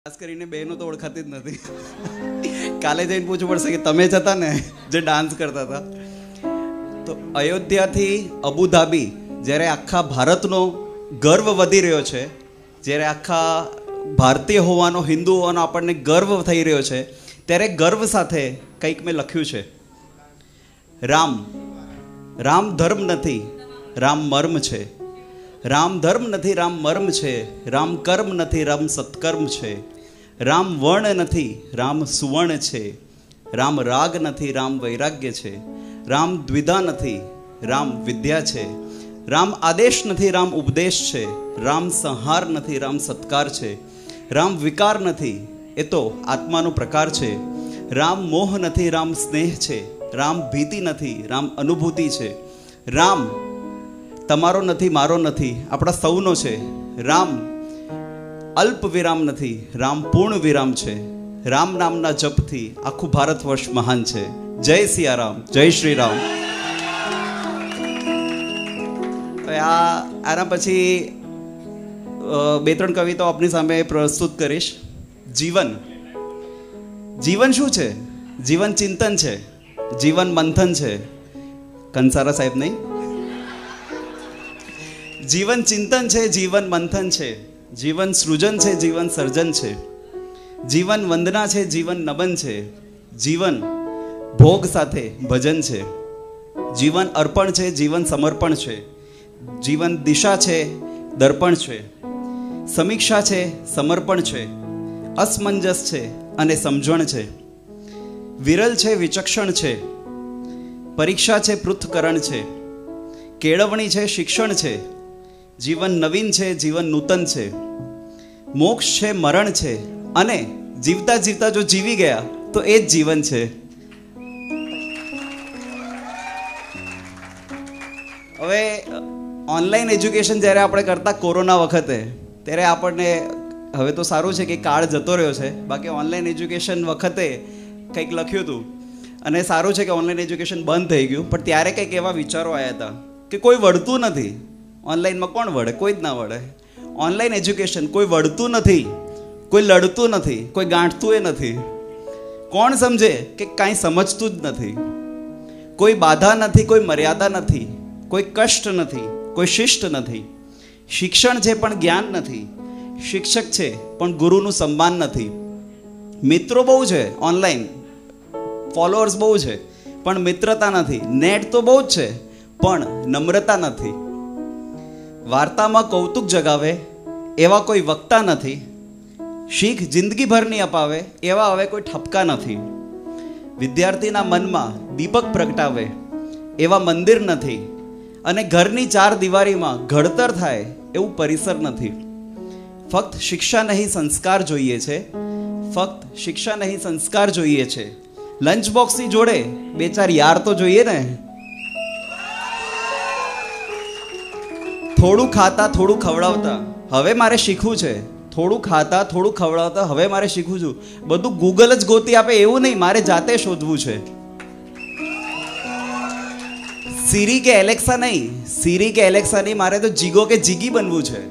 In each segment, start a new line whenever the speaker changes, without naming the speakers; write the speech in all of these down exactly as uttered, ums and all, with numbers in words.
ખાસ કરીને બહેનો તો ઓળખાતી જ નથી. કાલે જઈને પૂછવું પડશે કે તમે જ હતા ને જે ડાન્સ કરતા હતા. તો અયોધ્યાથી અબુધાબી જ્યારે આખા ભારતનો ગર્વ વધી રહ્યો છે, જ્યારે આખા ભારતીય હોવાનો, હિન્દુ હોવાનો આપણને ગર્વ થઈ રહ્યો છે, ત્યારે ગર્વ સાથે કંઈક મેં લખ્યું છે. રામ રામ ધર્મ નથી, રામ મર્મ છે. રામ ધર્મ નથી, રામ મર્મ છે. રામ કર્મ નથી, રામ સત્કર્મ છે. રામ વર્ણ નથી, રામ સુવર્ણ છે. રામ રાગ નથી, રામ વૈરાગ્ય છે. રામ દ્વિધા નથી, રામ વિદ્યા છે. રામ આદેશ નથી, રામ ઉપદેશ છે. રામ સંહાર નથી, રામ સત્કાર છે. રામ વિકાર નથી, એ તો આત્માનો પ્રકાર છે. રામ મોહ નથી, રામ સ્નેહ છે. રામ ભીતિ નથી, રામ અનુભૂતિ છે. રામ તમારો નથી, મારો નથી, આપણા સૌનો છે. રામ અલ્પ વિરામ નથી, રામ પૂર્ણ વિરામ છે. રામ નામના જપથી આખું ભારત વર્ષ મહાન છે. જય સિયારામ, જય શ્રી રામ. આ આના પછી બે ત્રણ કવિતાઓ આપની સામે પ્રસ્તુત કરીશ. જીવન જીવન શું છે? જીવન ચિંતન છે, જીવન મંથન છે. કંસારા સાહેબ નહીં, જીવન ચિંતન છે, જીવન મંથન છે. જીવન સૃજન છે, જીવન સર્જન છે. જીવન વંદના છે, જીવન નમન છે. જીવન ભોગ સાથે ભજન છે. જીવન અર્પણ છે, જીવન સમર્પણ છે. જીવન દિશા છે, દર્પણ છે. સમીક્ષા છે, સમર્પણ છે. અસમંજસ છે અને સમજણ છે. વિરલ છે, વિચક્ષણ છે. પરીક્ષા છે, પૃથ્થકરણ છે. કેળવણી છે, શિક્ષણ છે. જીવન નવીન છે, જીવન નૂતન છે. મોક્ષ છે, મરણ છે. અને જીવતા જીવતા જો જીવી ગયા તો એ જ જીવન છે. હવે ઓનલાઈન એજ્યુકેશન જ્યારે આપણે કરતા કોરોના વખતે, ત્યારે આપણને, હવે તો સારું છે કે કાળ જતો રહ્યો છે, બાકી ઓનલાઈન એજ્યુકેશન વખતે કંઈક લખ્યું હતું અને સારું છે કે ઓનલાઈન એજ્યુકેશન બંધ થઈ ગયું. પણ ત્યારે કંઈક એવા વિચારો આવ્યા હતા કે કોઈ વળતું નથી. ઓનલાઈનમાં કોણ વળે? કોઈ જ ના વળે. ઓનલાઈન એજ્યુકેશન કોઈ વળતું નથી, કોઈ લડતું નથી, કોઈ ગાંઠતું એ નથી. કોણ સમજે કે કાંઈ સમજતું જ નથી. કોઈ બાધા નથી, કોઈ મર્યાદા નથી, કોઈ કષ્ટ નથી, કોઈ શિષ્ટ નથી. શિક્ષણ છે પણ જ્ઞાન નથી. શિક્ષક છે પણ ગુરુનું સન્માન નથી. મિત્રો બહુ છે ઓનલાઈન, ફોલોઅર્સ બહુ છે પણ મિત્રતા નથી. નેટ તો બહુ જ છે પણ નમ્રતા નથી. વાર્તામાં કૌતુક જગાવે એવા કોઈ વક્તા નથી. શીખ જિંદગીભરની અપાવે એવા હવે કોઈ ઠપકા નથી. વિદ્યાર્થીના મનમાં દીપક પ્રગટાવે એવા મંદિર નથી. અને ઘરની ચાર દિવારીમાં ઘડતર થાય એવું પરિસર નથી. ફક્ત શિક્ષા નહીં સંસ્કાર જોઈએ છે. ફક્ત શિક્ષા નહીં સંસ્કાર જોઈએ છે. લંચ બોક્સની જોડે બે ચાર યાર તો જોઈએ ને. થોડું ખાતા થોડું ખવડાવતા હવે મારે શીખવું છે. થોડું ખાતા થોડું ખવડાવતા હવે મારે શીખવું છું. બધું ગૂગલ જ ગોતી આપે એવું નહીં, મારે જાતે શોધવું છે. સીરી કે એલેક્સા નહીં, સીરી કે એલેક્સા નહીં, મારે તો જીગો કે જીગી બનવું છે.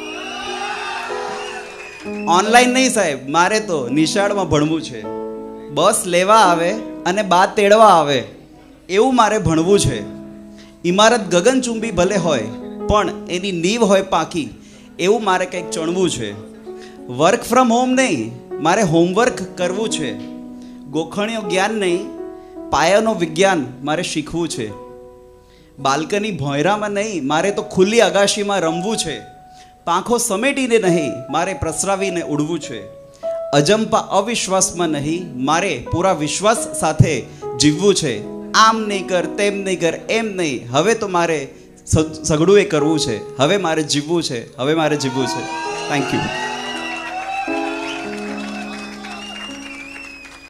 ઓનલાઈન નહીં સાહેબ, મારે તો નિશાળમાં ભણવું છે. બસ લેવા આવે અને બાદ તેડવા આવે એવું મારે ભણવું છે. ઇમારત ગગનચુંબી ભલે હોય પણ એની નીવ હોય પાકી એવું મારે કંઈક ચણવું છે. વર્ક ફ્રોમ હોમ નહીં, મારે હોમવર્ક કરવું છે. ગોખણિયો જ્ઞાન નહીં, પાયાનો વિજ્ઞાન મારે શીખવું છે. બાલ્કની ભોંયરામાં નહીં, મારે તો ખુલ્લી અગાશીમાં રમવું છે. પાંખો સમેટીને નહીં, મારે પ્રસરાવીને ઉડવું છે. અજંપા અવિશ્વાસમાં નહીં, મારે પૂરા વિશ્વાસ સાથે જીવવું છે. આમ નહીં કર, તેમ નહીં કર, એમ નહીં, હવે તો મારે સગડું એ કરવું છે. હવે મારે જીવવું છે, હવે મારે જીવવું છે. Thank you.